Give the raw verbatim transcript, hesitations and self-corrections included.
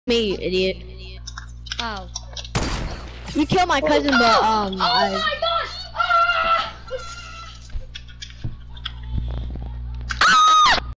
Me, you idiot. Oh. You killed my cousin, but um, Oh I. my god!